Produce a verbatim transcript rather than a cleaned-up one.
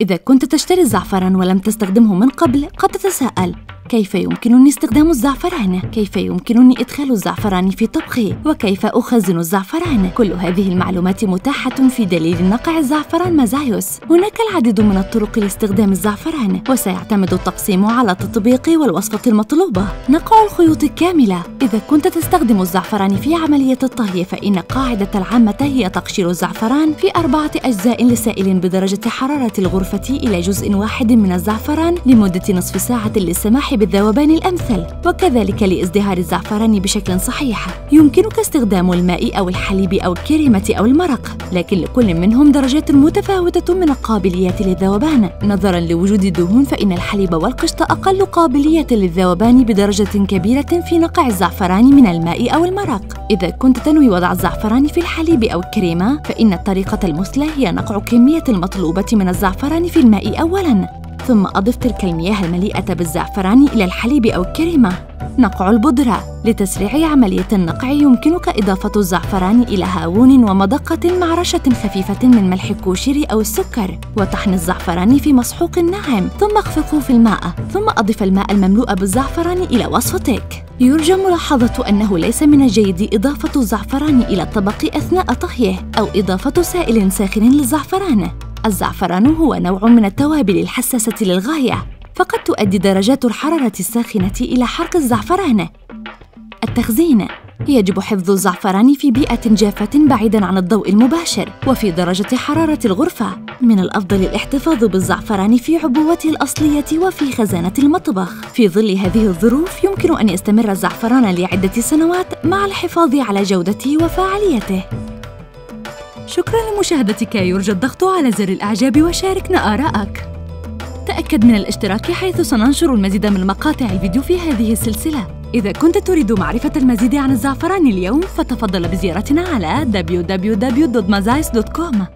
إذا كنت تشتري الزعفران ولم تستخدمه من قبل، قد تتساءل: كيف يمكنني استخدام الزعفران؟ كيف يمكنني إدخال الزعفران في طبخي؟ وكيف أخزن الزعفران؟ كل هذه المعلومات متاحة في دليل نقع الزعفران مازايوس. هناك العديد من الطرق لاستخدام الزعفران، وسيعتمد التقسيم على التطبيق والوصفة المطلوبة. نقع الخيوط الكاملة. إذا كنت تستخدم الزعفران في عملية الطهي، فإن قاعدة العامة هي تقشير الزعفران في أربعة أجزاء لسائل بدرجة حرارة الغرفة إلى جزء واحد من الزعفران لمدة نصف ساعة للسماح بالذوبان الأمثل، وكذلك لإزدهار الزعفران بشكل صحيح. يمكنك استخدام الماء أو الحليب أو الكريمة أو المرق، لكن لكل منهم درجات متفاوتة من القابلية للذوبان. نظراً لوجود الدهون، فإن الحليب والقشط أقل قابلية للذوبان بدرجة كبيرة في نقع الزعفران من الماء أو المرق. إذا كنت تنوي وضع الزعفران في الحليب أو الكريمة، فإن الطريقة المثلى هي نقع كمية المطلوبة من الزعفران في الماء أولاً، ثم أضف تلك المياه المليئة بالزعفران إلى الحليب أو الكريمة. نقع البودرة. لتسريع عملية النقع، يمكنك إضافة الزعفران إلى هاون ومضقة مع رشة خفيفة من ملح الكوشري أو السكر، وطحن الزعفران في مسحوق ناعم، ثم اخفقه في الماء، ثم أضف الماء المملوء بالزعفران إلى وصفتك. يرجى ملاحظة أنه ليس من الجيد إضافة الزعفران إلى الطبق أثناء طهيه، أو إضافة سائل ساخن للزعفران. الزعفران هو نوع من التوابل الحساسة للغاية، فقد تؤدي درجات الحرارة الساخنة إلى حرق الزعفران. التخزين. يجب حفظ الزعفران في بيئة جافة بعيداً عن الضوء المباشر وفي درجة حرارة الغرفة. من الأفضل الاحتفاظ بالزعفران في عبوته الأصلية وفي خزانة المطبخ. في ظل هذه الظروف، يمكن أن يستمر الزعفران لعدة سنوات مع الحفاظ على جودته وفاعليته. شكراً لمشاهدتك. يرجى الضغط على زر الإعجاب وشاركنا آراءك. تأكد من الاشتراك، حيث سننشر المزيد من مقاطع الفيديو في هذه السلسلة. إذا كنت تريد معرفة المزيد عن الزعفران اليوم، فتفضل بزيارتنا على دبليو دبليو دبليو دوت مازايوس دوت كوم.